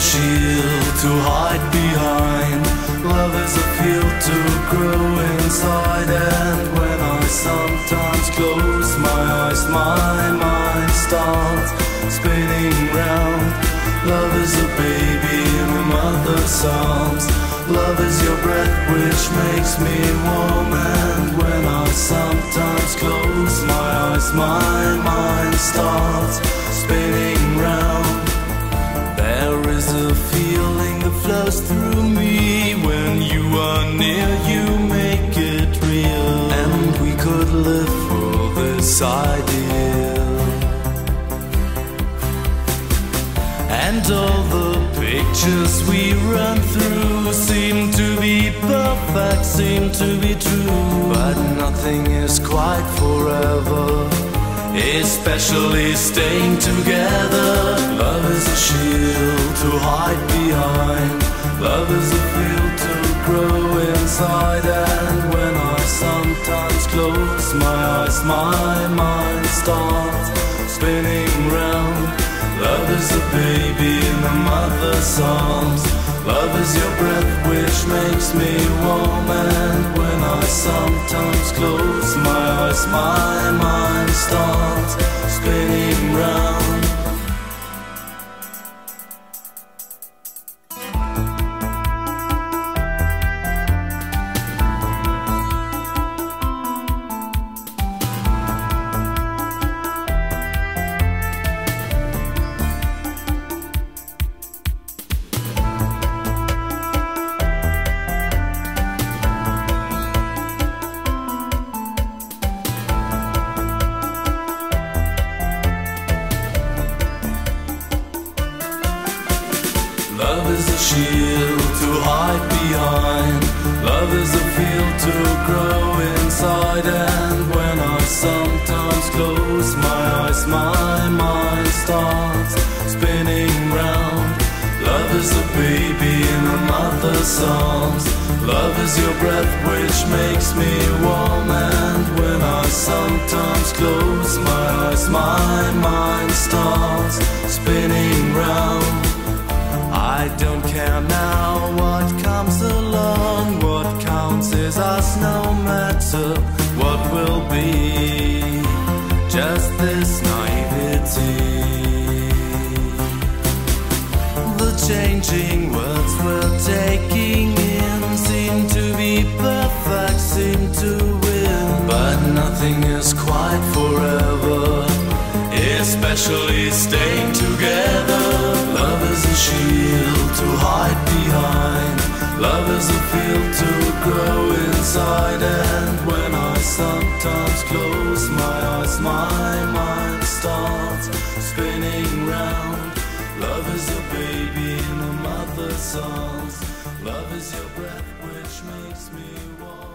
shield to hide behind. Love is a field to grow inside. And when I sometimes close my eyes, my mind starts spinning round. Love is a baby in a mother's arms. Love is your breath which makes me warm. And when I sometimes close my eyes, my mind starts spinning round. There is a feeling that flows through me. When you are near, you make it real. And we could live for this ideal. And all the pictures we run through seem to be perfect, seem to be true. But nothing is quite forever, especially staying together. Love is a shield to hide behind. Love is a field to grow inside. And when I sometimes close my eyes, my mind starts spinning round. Love is a baby in a mother's arms. Love is your breath which makes me warm. And when I sometimes close my eyes, my mind starts spinning round. Love is a shield to hide behind. Love is a field to grow inside. And when I sometimes close my eyes, my mind starts spinning round. Love is a baby in a mother's arms. Love is your breath which makes me warm. And when I sometimes close my eyes, my mind starts spinning round. I don't care now what comes along. What counts is us, no matter what will be. Just this naivety. The changing words we're taking in seem to be perfect, seem to win. But nothing is quite forever, especially staying together. Love is a shield to hide behind. Love is a field to grow inside. And when I sometimes close my eyes, my mind starts spinning round. Love is a baby in a mother's arms. Love is your breath which makes me warm.